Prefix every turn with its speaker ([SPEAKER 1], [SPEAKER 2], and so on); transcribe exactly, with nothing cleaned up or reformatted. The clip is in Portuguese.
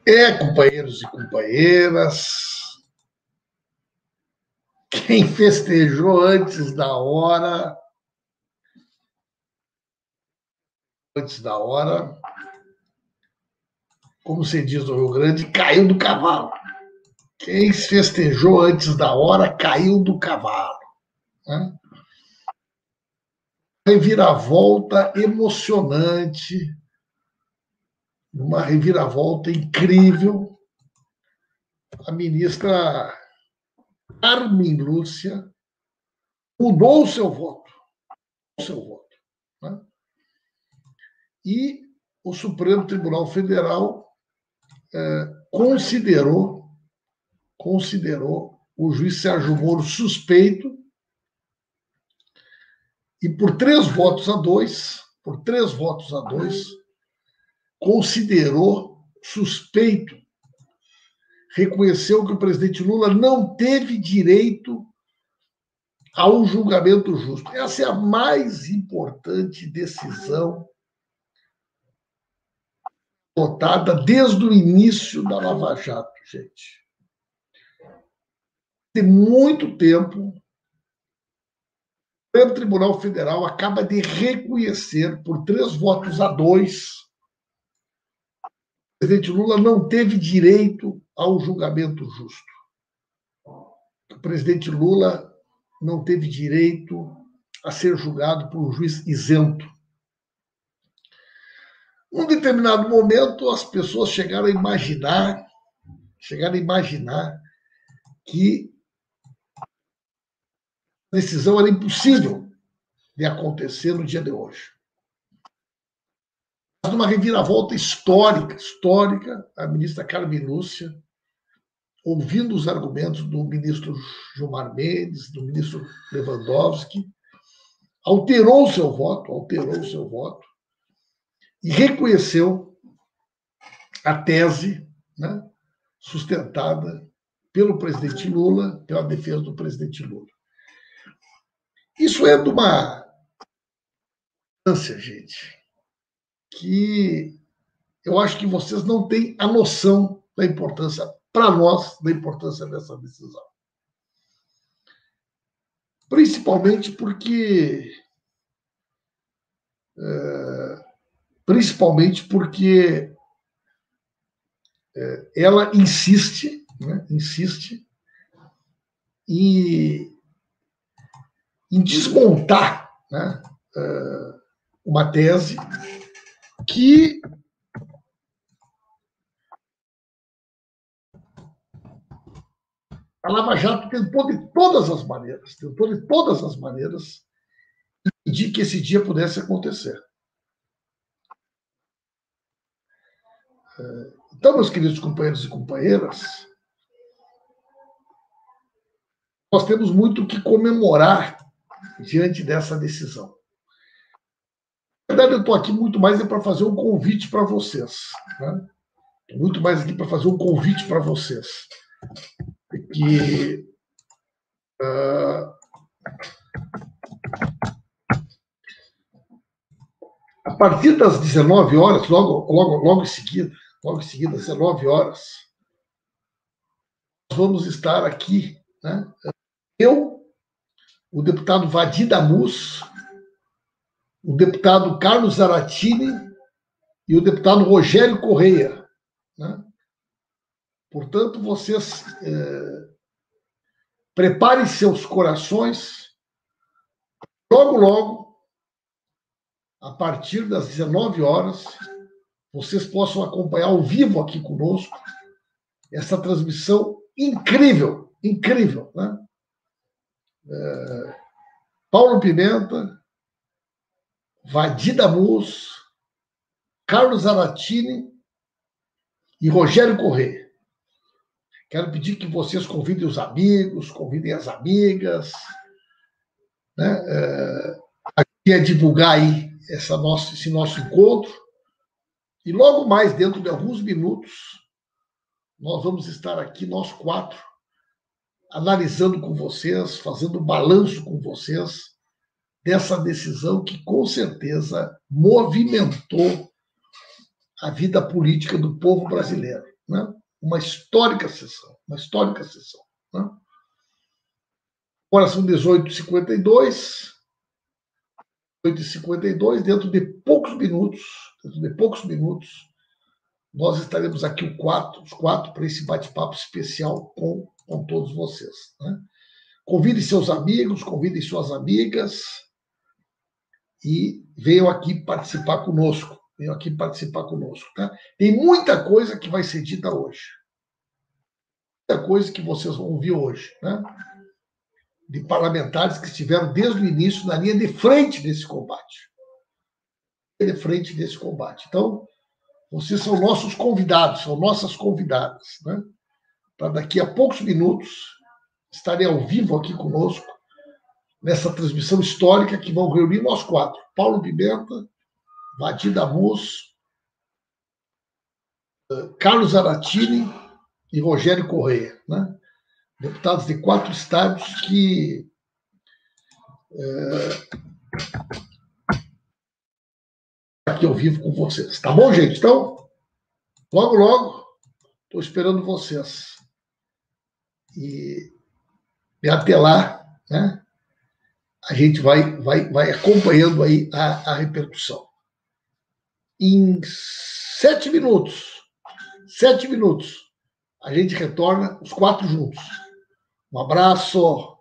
[SPEAKER 1] É, companheiros e companheiras, quem festejou antes da hora, antes da hora, como se diz no Rio Grande, caiu do cavalo. Quem festejou antes da hora caiu do cavalo. Né? Reviravolta emocionante, uma reviravolta incrível. A ministra Carmen Lúcia mudou o seu voto. O seu voto, né? E o Supremo Tribunal Federal eh, considerou, considerou o juiz Sérgio Moro suspeito e por três votos a dois, por três votos a dois, considerou suspeito, reconheceu que o presidente Lula não teve direito a um julgamento justo. Essa é a mais importante decisão votada desde o início da Lava Jato, gente. Tem muito tempo, o Tribunal Federal acaba de reconhecer, por três votos a dois, que o presidente Lula não teve direito ao julgamento justo. O presidente Lula não teve direito a ser julgado por um juiz isento. Num determinado momento, as pessoas chegaram a imaginar, chegaram a imaginar que a decisão era impossível de acontecer no dia de hoje. Mas numa reviravolta histórica, histórica, a ministra Carmen Lúcia, ouvindo os argumentos do ministro Gilmar Mendes, do ministro Lewandowski, alterou o seu voto, alterou o seu voto e reconheceu a tese, né, sustentada pelo presidente Lula, pela defesa do presidente Lula. Isso é de uma importância, gente, que eu acho que vocês não têm a noção da importância, para nós, da importância dessa decisão. Principalmente porque é, principalmente porque é, ela insiste, né, insiste em, em desmontar, né, é, uma tese que a Lava Jato tentou de todas as maneiras, tentou de todas as maneiras impedir que esse dia pudesse acontecer. Então, meus queridos companheiros e companheiras, nós temos muito que comemorar diante dessa decisão. Na verdade, eu estou aqui muito mais é para fazer um convite para vocês. Né? Muito mais aqui para fazer um convite para vocês. Que uh, a partir das dezenove horas, logo, logo, logo em seguida, logo em seguida, às dezenove horas, nós vamos estar aqui, né? Eu, o deputado Vadir Damus, o deputado Carlos Zaratini e o deputado Rogério Correia. Né? Portanto, vocês é, preparem seus corações. Logo, logo, a partir das dezenove horas, vocês possam acompanhar ao vivo aqui conosco essa transmissão incrível, incrível, né? É, Paulo Pimenta, Vadir Damus, Carlos Zaratini e Rogério Correia. Quero pedir que vocês convidem os amigos, convidem as amigas, né? É, aqui é divulgar aí essa nossa, esse nosso encontro. E logo mais, dentro de alguns minutos, nós vamos estar aqui, nós quatro, analisando com vocês, fazendo um balanço com vocês dessa decisão que, com certeza, movimentou a vida política do povo brasileiro. né? Uma histórica sessão, uma histórica sessão. Né? Agora são dezoito e cinquenta e dois, dezoito e cinquenta e dois, dentro de poucos minutos, dentro de poucos minutos, nós estaremos aqui os quatro, os quatro para esse bate-papo especial com, com todos vocês. Né? Convide seus amigos, convide suas amigas e venham aqui participar conosco. Venham aqui participar conosco. Tá? Tem muita coisa que vai ser dita hoje. Muita coisa que vocês vão ouvir hoje. Né? De parlamentares que estiveram desde o início na linha de frente desse combate. De frente desse combate. Então, vocês são nossos convidados, são nossas convidadas. Né? Para daqui a poucos minutos estarem ao vivo aqui conosco, nessa transmissão histórica que vão reunir nós quatro. Paulo Pimenta, Vadir Damus, Carlos Zaratini e Rogério Correia. Né? Deputados de quatro estados que é, aqui ao vivo com vocês. Tá bom, gente? Então, logo, logo, estou esperando vocês. E, e até lá, né, a gente vai, vai, vai acompanhando aí a, a repercussão. Em sete minutos, sete minutos, a gente retorna os quatro juntos. Um abraço.